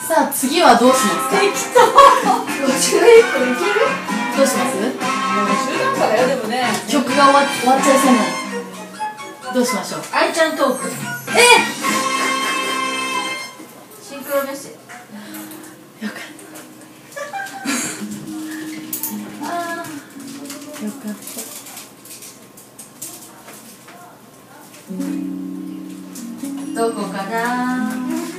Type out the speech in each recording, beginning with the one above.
さあ次はどうしますか。 適当。51個いける？ どうします。 中途半端だよでもね。 曲が終わっちゃいそうなの。どうしましょう。 愛ちゃんトーク。シンクロメッセージ。 よかった。ああ、よかった。 どこかな。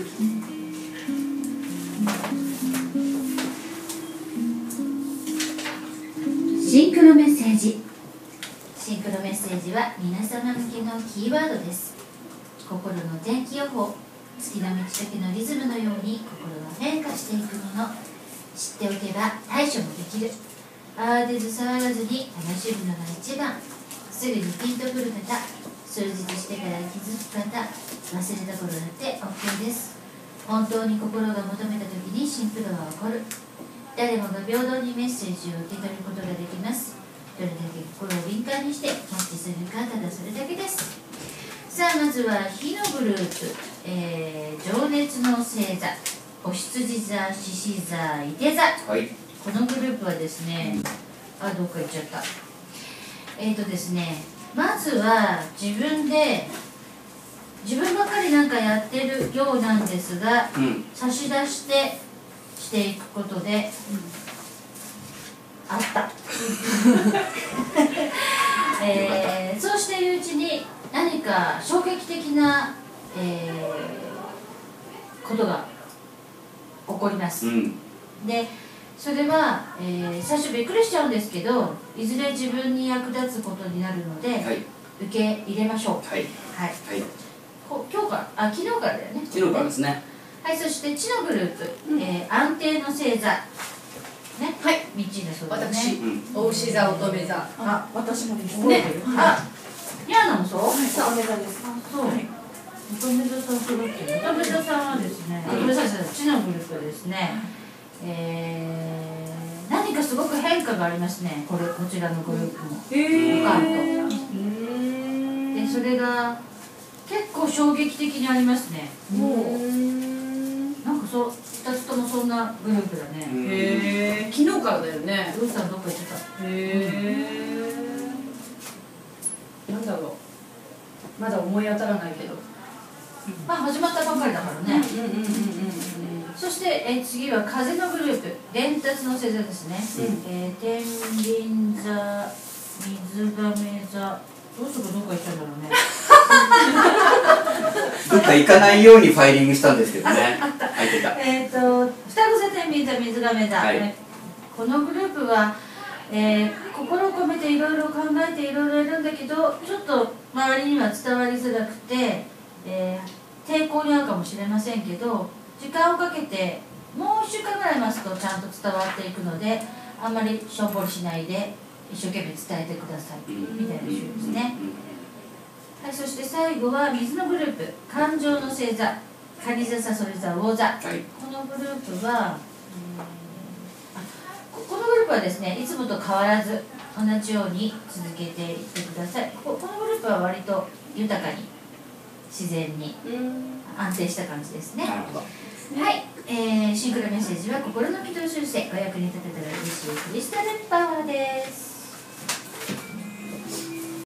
シンクロメッセージ。シンクロメッセージは皆様向けのキーワードです。心の天気予報、月の満ち欠けのリズムのように心は変化していくもの。知っておけば対処もできる。慌てず騒がずに楽しむのが一番。すぐにピンとくる方、数日してから気づく方、忘れた頃だって OK です。本当に心が求めた時にシンクロは起こる。誰もが平等にメッセージを受け取ることができます。どれだけ心を敏感にしてキャッチするか、ただそれだけです。さあ、まずは火のグループ、情熱の星座、お羊座、獅子座、いて座、はい、このグループはですね、どっか行っちゃった。ですね、まずは自分ばかりなんかやってるようなんですが、差し出していくことで、あったそうしているうちに何か衝撃的な、ことが起こります、でそれは、最初びっくりしちゃうんですけど、いずれ自分に役立つことになるので、はい、受け入れましょう。はい、はい、今日から昨日からだよね。 昨日からですね。 はい、そして地のグループ、安定の星座ね、はい、みっちーのそうですね。 私、お牛座、乙女座。 私もですね。 ニャーナもそう？ 乙女座です。 そう。乙女座さん揃ってる。乙女座さんはですね、ごめんなさい、地のグループはですね。何かすごく変化がありますね。こちらのグループも。で、それが結構衝撃的にありますね。なんか2つともそんなグループだね。 へえ、昨日からだよね。 どうしたの、どっか行ってた。 へえ。なんだろう。まだ思い当たらないけど。 まあ始まったばかりだからね。そして、次は風のグループ、伝達の星座ですね。天秤座、水亀座、どうするかどっか行ったんだろうね。 どっか行かないようにファイリングしたんですけどね。 あった。 入ってた。 双子座、天秤座、水亀座、このグループは、心を込めていろいろ考えていろいろやるんだけど、ちょっと周りには伝わりづらくて、抵抗に遭うかもしれませんけど、時間をかけてもう1週間ぐらい待つとちゃんと伝わっていくので、あんまりしょんぼりしないで一生懸命伝えてくださいみたいな週ですね。はい、そして最後は水のグループ、感情の星座、蟹座、さそり座、魚座、このグループはこのグループはですね、いつもと変わらず同じように続けていってください。このグループは割と豊かに自然に安定した感じですね。はい、シンクロメッセージは心の軌道修正、お役に立てたら嬉しいクリスタルパワーです。